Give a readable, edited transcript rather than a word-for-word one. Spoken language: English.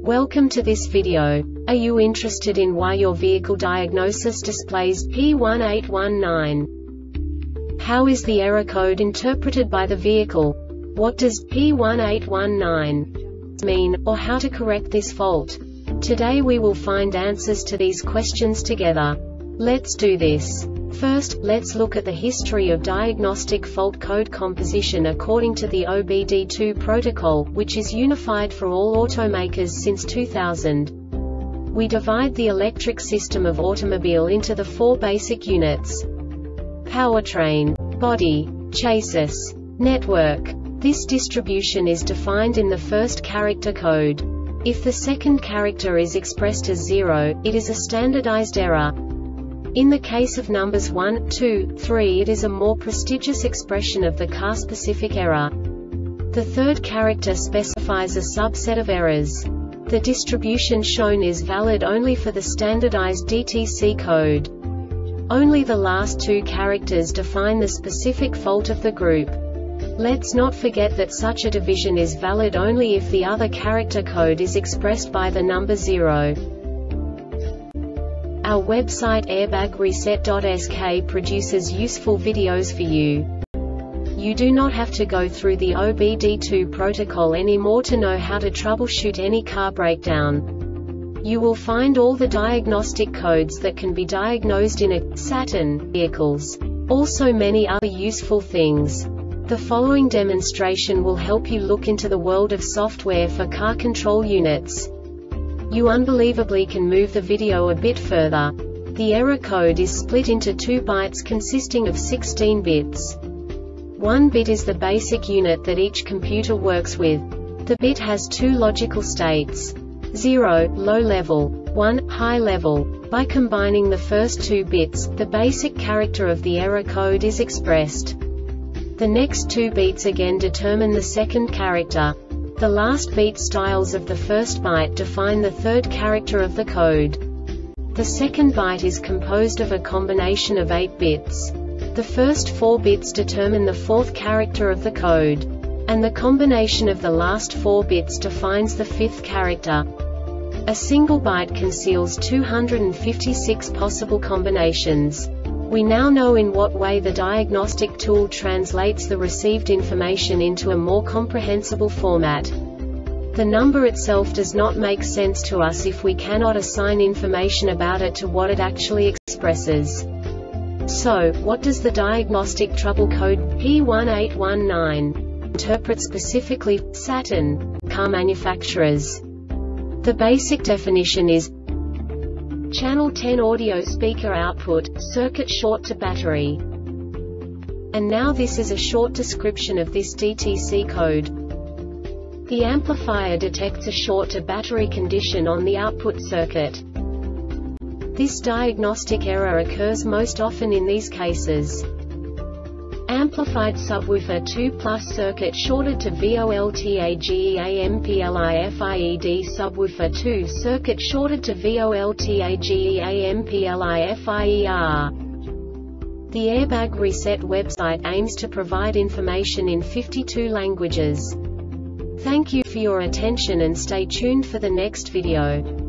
Welcome to this video. Are you interested in why your vehicle diagnosis displays P1819? How is the error code interpreted by the vehicle? What does P1819 mean, or how to correct this fault? Today we will find answers to these questions together. Let's do this. First, let's look at the history of diagnostic fault code composition according to the OBD2 protocol, which is unified for all automakers since 2000. We divide the electric system of automobile into the four basic units: powertrain, body, chassis, network. This distribution is defined in the first character code. If the second character is expressed as 0, it is a standardized error. In the case of numbers 1, 2, 3, it is a more prestigious expression of the car-specific error. The third character specifies a subset of errors. The distribution shown is valid only for the standardized DTC code. Only the last two characters define the specific fault of the group. Let's not forget that such a division is valid only if the other character code is expressed by the number 0. Our website airbagreset.sk produces useful videos for you. You do not have to go through the OBD2 protocol anymore to know how to troubleshoot any car breakdown. You will find all the diagnostic codes that can be diagnosed in a Saturn vehicles. Also many other useful things. The following demonstration will help you look into the world of software for car control units. You unbelievably can move the video a bit further. The error code is split into 2 bytes consisting of 16 bits. 1 bit is the basic unit that each computer works with. The bit has 2 logical states: 0, low level, 1, high level. By combining the first 2 bits, the basic character of the error code is expressed. The next 2 beats again determine the second character. The last beat styles of the first byte define the third character of the code. The second byte is composed of a combination of 8 bits. The first 4 bits determine the fourth character of the code. And the combination of the last 4 bits defines the fifth character. A single byte conceals 256 possible combinations. We now know in what way the diagnostic tool translates the received information into a more comprehensible format. The number itself does not make sense to us if we cannot assign information about it to what it actually expresses. So, what does the diagnostic trouble code P1819 interpret specifically for Saturn car manufacturers? The basic definition is channel 10 audio speaker output, circuit short to battery. And now this is a short description of this DTC code. The amplifier detects a short to battery condition on the output circuit. This diagnostic error occurs most often in these cases: amplified subwoofer 2+ circuit shorted to VOLTAGEAMPLIFIED subwoofer 2 circuit shorted to VOLTAGEAMPLIFIER. The Airbag Reset website aims to provide information in 52 languages. Thank you for your attention and stay tuned for the next video.